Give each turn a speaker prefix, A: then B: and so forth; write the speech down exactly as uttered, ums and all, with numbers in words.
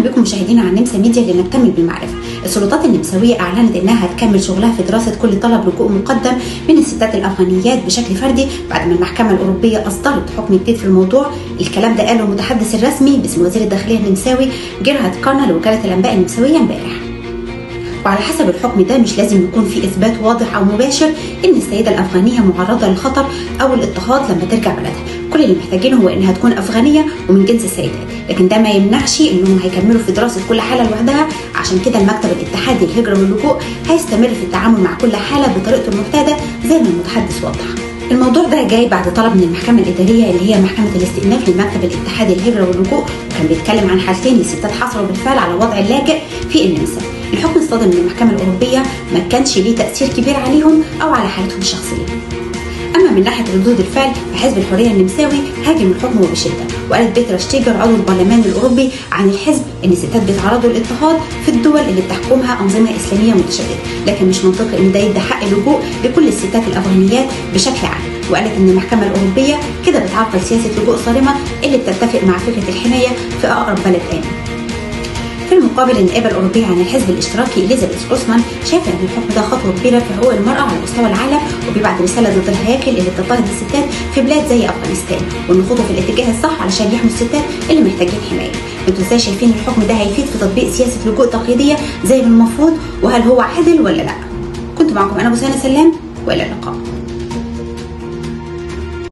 A: اهلا بكم مشاهدينا على النمسا ميديا لنكتمل بالمعرفه. السلطات النمساويه اعلنت انها هتكمل شغلها في دراسه كل طلب لجوء مقدم من الستات الافغانيات بشكل فردي بعد ما المحكمه الاوروبيه اصدرت حكم جديد في الموضوع. الكلام ده قاله المتحدث الرسمي باسم وزير الداخليه النمساوي جيرهارد كارنر لوكاله الانباء النمساويه امبارح. وعلى حسب الحكم ده مش لازم يكون في اثبات واضح او مباشر ان السيده الافغانيه معرضه للخطر او الاضطهاد لما ترجع بلدها. كل اللي محتاجينه هو انها تكون افغانيه ومن جنس السيدات، لكن ده ما يمنعش انهم هيكملوا في دراسه كل حاله لوحدها. عشان كده المكتب الاتحادي للهجره واللجوء هيستمر في التعامل مع كل حاله بطريقته المعتاده زي ما المتحدث وضح. الموضوع ده جاي بعد طلب من المحكمه الاداريه اللي هي محكمه الاستئناف للمكتب الاتحادي للهجره واللجوء، وكان بيتكلم عن حالتين الستات حصلوا بالفعل على وضع اللاجئ في النمسا. الحكم الصادر من المحكمه الاوروبيه ما كانش ليه تاثير كبير عليهم او على حالتهم الشخصيه. اما من ناحيه ردود الفعل فحزب الحريه النمساوي هاجم الحكم وبشده، وقالت بيترا شتيجر عضو البرلمان الاوروبي عن الحزب ان الستات بيتعرضوا للاضطهاد في الدول اللي بتحكمها انظمه اسلاميه متشدده، لكن مش منطقي ان ده يدي حق اللجوء لكل الستات الافغانيات بشكل عام. وقالت ان المحكمه الاوروبيه كده بتعرقل سياسه لجوء صارمه اللي بتتفق مع فكره الحمايه في اقرب بلد امن. في المقابل النائبه الاوروبيه عن الحزب الاشتراكي اليزابيث جروسمان شايفه ان الحكم ده خطوه كبيره في حقوق المراه على مستوى العالم، وبيبعت رساله ضد الهياكل اللي بتضطهد الستات في بلاد زي افغانستان، وان خطوه في الاتجاه الصح علشان يحموا الستات اللي محتاجين حمايه. انتوا ازاي شايفين الحكم ده هيفيد في تطبيق سياسه لجوء تقليديه زي ما المفروض، وهل هو عادل ولا لا؟ كنت معكم انا بوسانه سلام والى اللقاء.